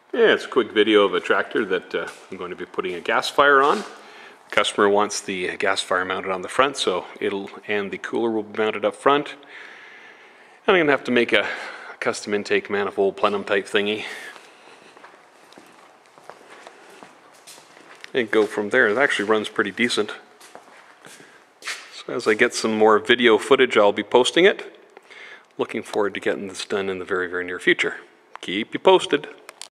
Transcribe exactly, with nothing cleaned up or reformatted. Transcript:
Yeah, it's a quick video of a tractor that uh, I'm going to be putting a gasifier on. The customer wants the gasifier mounted on the front, so it'll and the cooler will be mounted up front. And I'm going to have to make a custom intake manifold plenum type thingy and go from there. It actually runs pretty decent. So as I get some more video footage, I'll be posting it. Looking forward to getting this done in the very, very near future. Keep you posted.